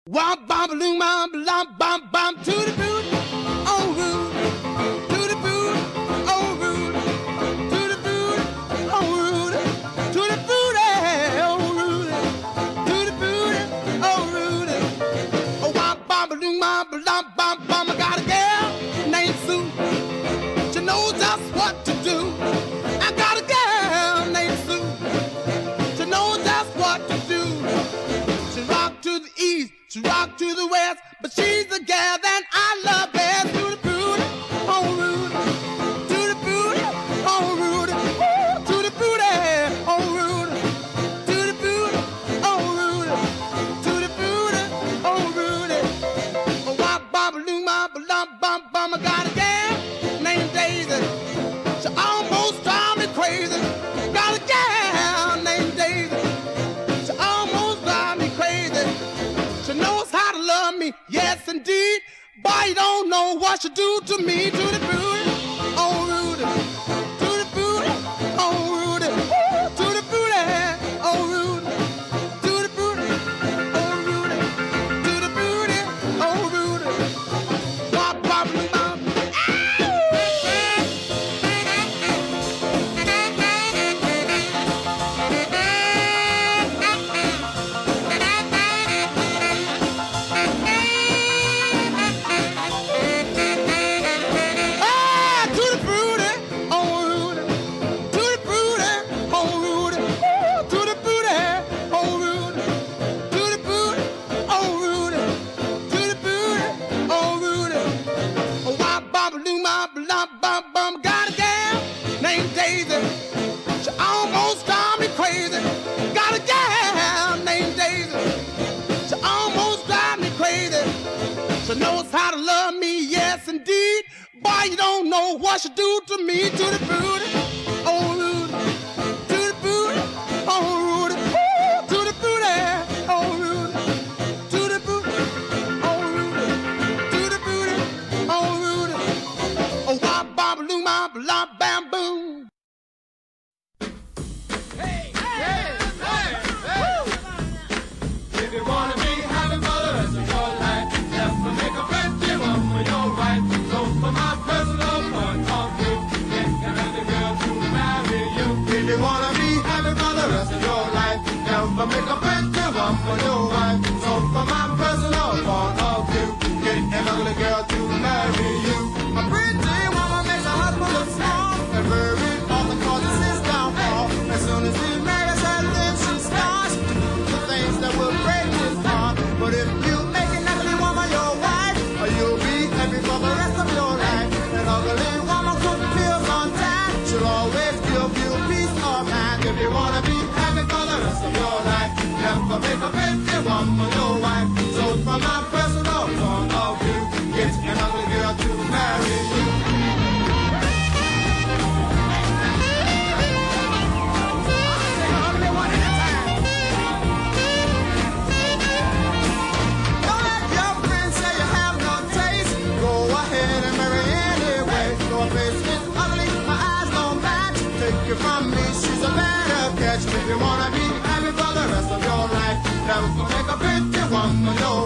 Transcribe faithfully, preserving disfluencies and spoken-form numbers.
Womp bom balloon bom bom bom bom tutti frutti, oh rude, tutti frutti, oh rude, tutti frutti, oh rude, tutti frutti, oh rude, tutti frutti, oh rude. Oh womp bom balloon bom bom bom bom. I got a girl named Sue. She knows just what to do. I got a girl named Sue. She knows just what to do. She rock to the east. She rock to the west, but she's the gal that I love best. Tutti frutti, oh rude, tutti frutti, oh rude, ooh, tutti frutti, oh rude, tutti frutti, oh rude, tutti frutti, oh rude. Oh wop bom balloon bom bum bum bum. I got a gal named Daisy. She almost drives me crazy. Got a gal named Daisy. She almost drives me crazy. She knows how to love me, yes indeed. Boy, you don't know what she do to me. Tutti frutti, oh Rudy, tutti frutti, oh Rudy, ooh, tutti frutti, oh Rudy, tutti frutti, oh Rudy, tutti frutti, oh Rudy. Wop wop bop. Got a gal named Daisy. She almost drives me crazy. Got a gal named Daisy. She almost drives me crazy. She knows how to love me, yes indeed. Boy, you don't know what she do to me. Tutti frutti, oh Rudy, tutti frutti, oh Rudy, ooh, tutti frutti, oh Rudy, tutti frutti, oh Rudy, tutti frutti, oh Rudy. Oh wop bom balloon bom blam bam boom. Hey, hey, hey, hey, hey. If you wanna be happy for the rest of your life, just to make a pretty one for your wife. So for my personal point of view, get another girl to marry you. If you wanna be happy for the rest of your life, just to make a pretty one for your wife. So for my personal point of view, get another girl to marry you. A pretty woman makes a husband look small and very often causes his downfall. As soon as he marries her, then she starts to do the things that will break his heart. But if you make an ugly woman your wife, you'll be happy for the rest of your life. An ugly woman cook pills on time. She'll always give you peace of mind. If you wanna be happy for the rest of your life, never make a pretty woman your wife. So from my personal point of view, get an ugly girl to marry you. Don't let your friends say you have no taste. Go ahead and marry anyway. Your face is ugly, my eyes don't match. Take it from me, she's a better catch. If you wanna be happy for the rest of your life, never make a pretty woman your